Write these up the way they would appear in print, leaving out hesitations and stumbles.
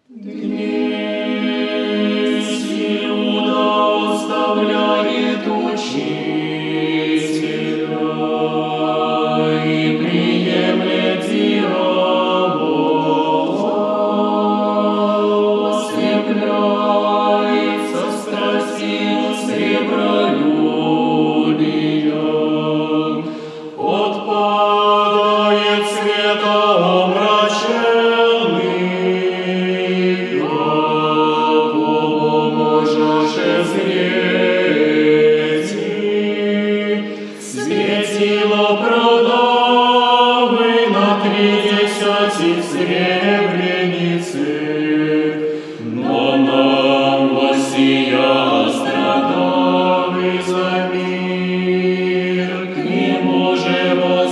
Днесь Иуда оставляет учителя и приемлет дьявола, ослепляется страстью сребролюбия, отпадает света омраченный, какого можешь зреть? Светило продавы на 30 сребреницы, но нам воссия страдавы за мир, к нему же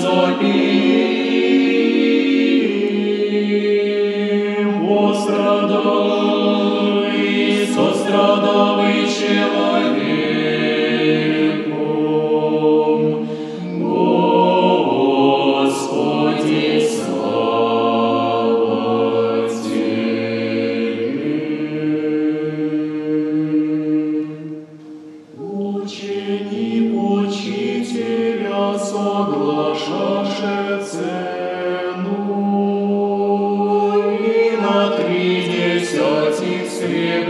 возопим, пострадавый, сострадавый человеком. Господи, слава Тебе. Ученик учителя соглашаше цену, и на 30 сребрениц